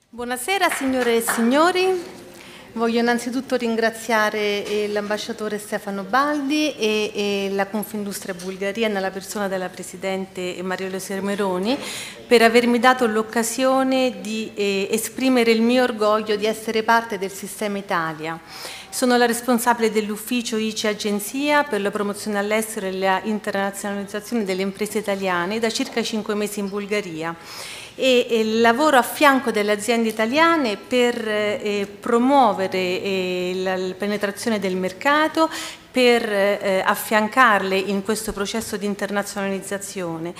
Buonasera signore e signori, voglio innanzitutto ringraziare l'ambasciatore Stefano Baldi e la Confindustria Bulgaria nella persona della Presidente Maria Eleusia Meroni per avermi dato l'occasione di esprimere il mio orgoglio di essere parte del Sistema Italia. Sono la responsabile dell'ufficio ICE Agenzia per la promozione all'estero e la internazionalizzazione delle imprese italiane da circa 5 mesi in Bulgaria e lavoro a fianco delle aziende italiane per promuovere la penetrazione del mercato, per affiancarle in questo processo di internazionalizzazione.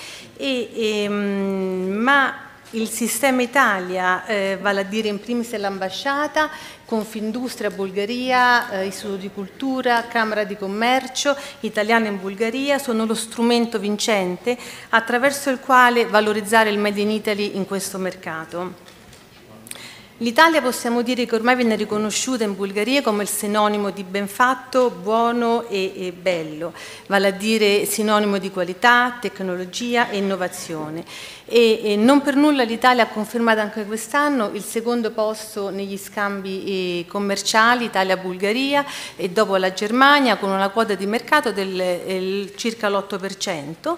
Ma il Sistema Italia, vale a dire in primis l'ambasciata, Confindustria Bulgaria, Istituto di Cultura, Camera di Commercio italiana in Bulgaria, sono lo strumento vincente attraverso il quale valorizzare il Made in Italy in questo mercato. L'Italia possiamo dire che ormai viene riconosciuta in Bulgaria come il sinonimo di ben fatto, buono e bello, vale a dire sinonimo di qualità, tecnologia e innovazione. E non per nulla l'Italia ha confermato anche quest'anno il secondo posto negli scambi commerciali Italia-Bulgaria e dopo la Germania con una quota di mercato del circa l'8%,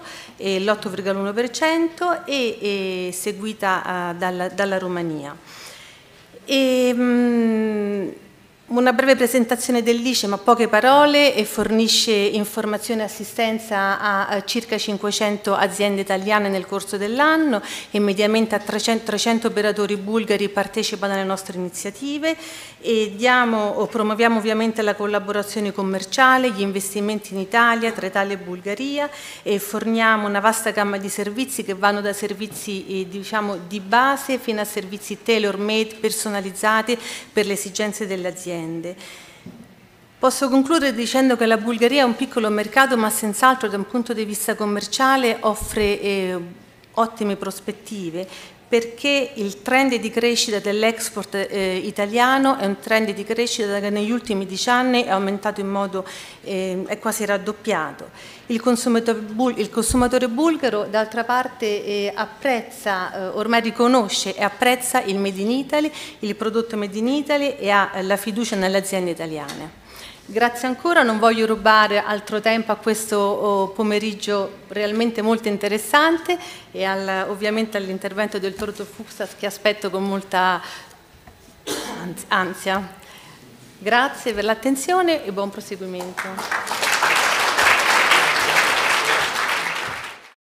l'8,1% e seguita dalla Romania. Una breve presentazione dell'ICE, ma poche parole, e fornisce informazione e assistenza a circa 500 aziende italiane nel corso dell'anno e mediamente a 300 operatori bulgari partecipano alle nostre iniziative e promuoviamo ovviamente la collaborazione commerciale, gli investimenti in Italia, tra Italia e Bulgaria e forniamo una vasta gamma di servizi che vanno da servizi diciamo di base fino a servizi tailor-made personalizzati per le esigenze delle aziende. Posso concludere dicendo che la Bulgaria è un piccolo mercato, ma senz'altro da un punto di vista commerciale offre ottime prospettive, perché il trend di crescita dell'export italiano è un trend di crescita che negli ultimi 10 anni è aumentato in modo, è quasi raddoppiato. Il consumatore bulgaro d'altra parte apprezza, ormai riconosce e apprezza il Made in Italy, il prodotto Made in Italy e ha la fiducia nelle aziende italiane. Grazie ancora, non voglio rubare altro tempo a questo pomeriggio realmente molto interessante e ovviamente all'intervento del dottor Fuksas che aspetto con molta ansia. Grazie per l'attenzione e buon proseguimento.